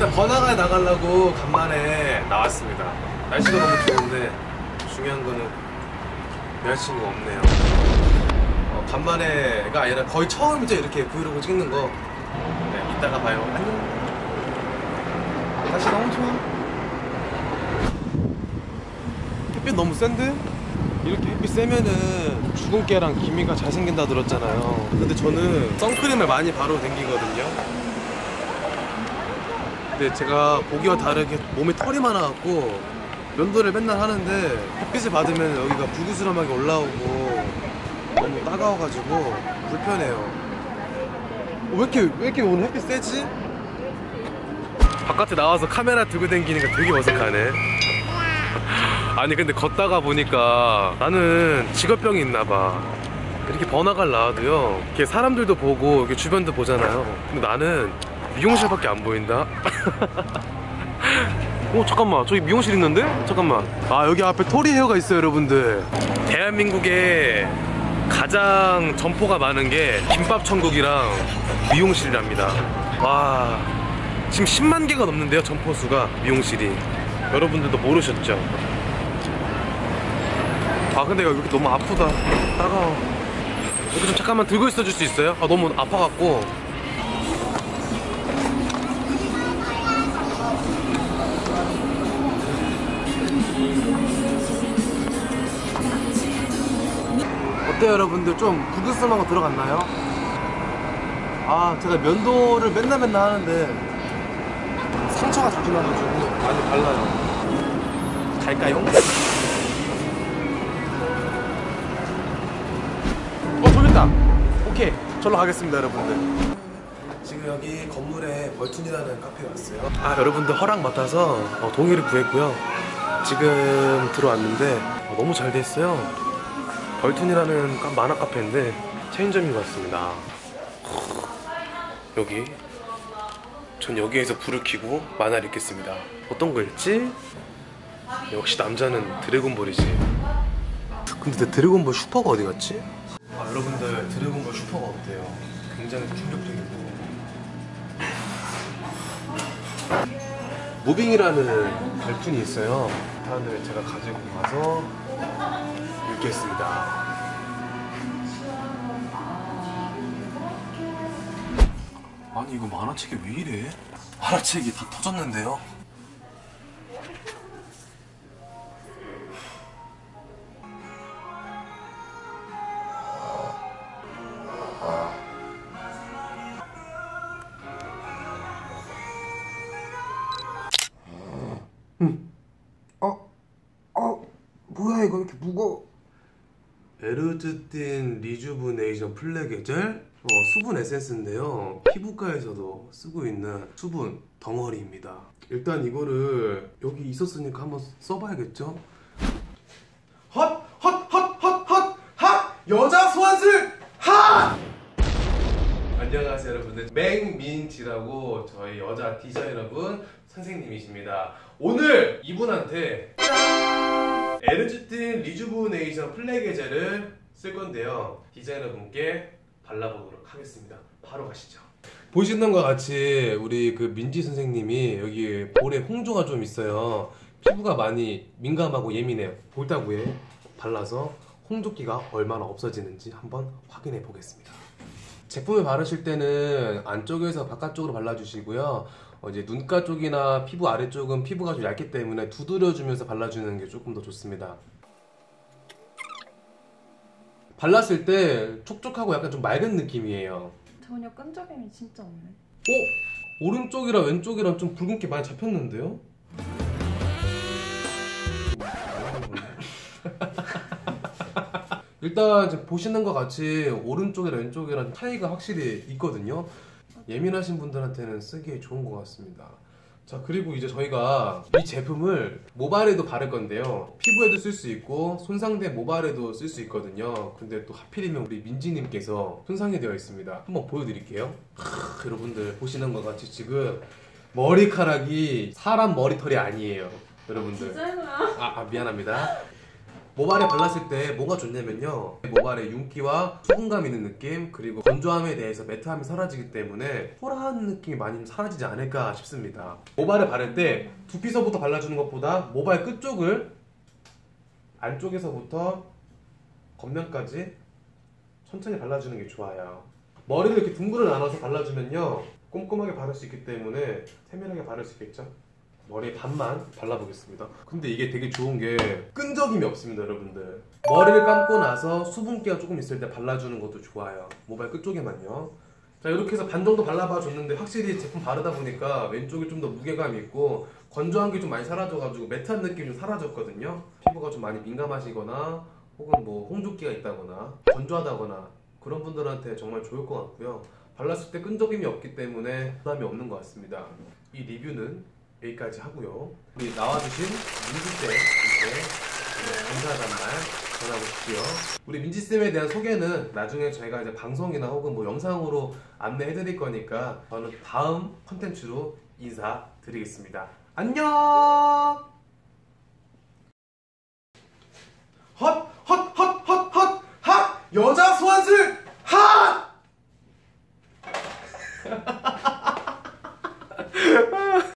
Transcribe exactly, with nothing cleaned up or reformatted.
일단 번화가에 나가려고 간만에 나왔습니다. 날씨가 너무 좋은데 중요한 거는 여자친구가 없네요. 어, 간만에가 아니라 거의 처음이죠. 이렇게 브이로그 찍는 거. 네, 이따가 봐요. 안녕. 날씨 너무 좋아. 햇빛 너무 센데? 이렇게 햇빛 세면은 주근깨랑 기미가 잘생긴다 들었잖아요. 근데 저는 선크림을 많이 바르고 댕기거든요. 근데 제가 보기와 다르게 몸에 털이 많아갖고 면도를 맨날 하는데 햇빛을 받으면 여기가 불그스름하게 올라오고 너무 따가워가지고 불편해요. 어, 왜 이렇게 왜 이렇게 오늘 햇빛 세지? 바깥에 나와서 카메라 들고 다니니까 되게 어색하네. 아니 근데 걷다가 보니까 나는 직업병이 있나봐. 이렇게 번화가를 나와도요 이렇게 사람들도 보고 이렇게 주변도 보잖아요. 근데 나는 미용실밖에 안 보인다. 오 잠깐만, 저기 미용실 있는데? 잠깐만. 아 여기 앞에 토리 헤어가 있어요 여러분들. 대한민국에 가장 점포가 많은 게 김밥 천국이랑 미용실이랍니다. 와 지금 십만 개가 넘는데요 점포 수가. 미용실이. 여러분들도 모르셨죠? 아 근데 여기 너무 아프다. 따가워. 여기 좀 잠깐만 들고 있어 줄 수 있어요? 아 너무 아파갖고. 어때요 여러분들? 좀 불그스름하고 들어갔나요? 아 제가 면도를 맨날 맨날 하는데 상처가 자주 나가지고 많이 발라요. 갈까요? 어 저기 있다. 오케이 절로 가겠습니다 여러분들. 지금 여기 건물에 벌툰이라는 카페에 왔어요. 아 여러분들 허락 맡아서 어, 동의를 구했고요. 지금 들어왔는데 어, 너무 잘 돼 있어요. 벌툰이라는 만화 카페인데 체인점인 것 같습니다. 여기 전 여기에서 불을 켜고 만화를 읽겠습니다. 어떤 거 읽지? 역시 남자는 드래곤볼이지. 근데 내 드래곤볼 슈퍼가 어디 갔지? 아 여러분들 드래곤볼 슈퍼가 어때요? 굉장히 충격적이고 무빙이라는 발푼이 있어요. 일단은 제가 가지고 가서 읽겠습니다. 아니 이거 만화책이 왜 이래? 만화책이 다 터졌는데요? 음. 어? 어? 뭐야 이거 이렇게 무거워. 에르즈틴 리주브네이션 플레게젤 어, 수분 에센스인데요. 피부과에서도 쓰고 있는 수분 덩어리입니다. 일단 이거를 여기 있었으니까 한번 써봐야겠죠? 헛! 헛! 헛! 헛! 헛! 하! 여자 소환술! 하! 안녕하세요 여러분들. 맹민지라고 저희 여자 디자이너분 선생님이십니다. 오늘 이분한테 에르즈틴 리주브네이션 플레게젤을 쓸 건데요. 디자이너분께 발라보도록 하겠습니다. 바로 가시죠. 보시는 것과 같이 우리 그 민지 선생님이 여기 볼에 홍조가 좀 있어요. 피부가 많이 민감하고 예민해요. 볼따구에 발라서 홍조기가 얼마나 없어지는지 한번 확인해 보겠습니다. 제품을 바르실 때는 안쪽에서 바깥쪽으로 발라주시고요. 어 이제 눈가 쪽이나 피부 아래쪽은 피부가 좀 얇기 때문에 두드려주면서 발라주는 게 조금 더 좋습니다. 발랐을 때 촉촉하고 약간 좀 맑은 느낌이에요. 전혀 끈적임이 진짜 없네. 어? 오른쪽이랑 왼쪽이랑 좀 붉은기 많이 잡혔는데요? 일단 지금 보시는 것 같이 오른쪽이랑 왼쪽이랑 차이가 확실히 있거든요. 예민하신 분들한테는 쓰기에 좋은 것 같습니다. 자 그리고 이제 저희가 이 제품을 모발에도 바를 건데요. 피부에도 쓸 수 있고 손상된 모발에도 쓸 수 있거든요. 근데 또 하필이면 우리 민지님께서 손상이 되어 있습니다. 한번 보여드릴게요. 크, 여러분들 보시는 것 같이 지금 머리카락이 사람 머리털이 아니에요 여러분들. 디자이너야. 아, 아 미안합니다. 모발에 발랐을 때 뭐가 좋냐면요, 모발에 윤기와 수분감 있는 느낌, 그리고 건조함에 대해서 매트함이 사라지기 때문에 초라한 느낌이 많이 사라지지 않을까 싶습니다. 모발에 바를 때 두피서부터 발라주는 것보다 모발 끝쪽을 안쪽에서부터 겉면까지 천천히 발라주는 게 좋아요. 머리를 이렇게 둥글어 나눠서 발라주면요, 꼼꼼하게 바를 수 있기 때문에 세밀하게 바를 수 있겠죠? 머리에 반만 발라보겠습니다. 근데 이게 되게 좋은 게 끈적임이 없습니다, 여러분들. 머리를 감고 나서 수분기가 조금 있을 때 발라주는 것도 좋아요. 모발 끝쪽에만요. 자, 이렇게 해서 반 정도 발라봐 줬는데 확실히 제품 바르다 보니까 왼쪽이 좀 더 무게감이 있고 건조한 게 좀 많이 사라져가지고 매트한 느낌이 좀 사라졌거든요. 피부가 좀 많이 민감하시거나 혹은 뭐 홍조기가 있다거나 건조하다거나 그런 분들한테 정말 좋을 것 같고요. 발랐을 때 끈적임이 없기 때문에 부담이 없는 것 같습니다. 이 리뷰는 여기까지 하고요. 우리 나와주신 민지쌤한테 감사하다는 말 전하고 싶고요. 우리 민지쌤에 대한 소개는 나중에 저희가 이제 방송이나 혹은 뭐 영상으로 안내해드릴 거니까 저는 다음 컨텐츠로 인사드리겠습니다. 안녕! 헛!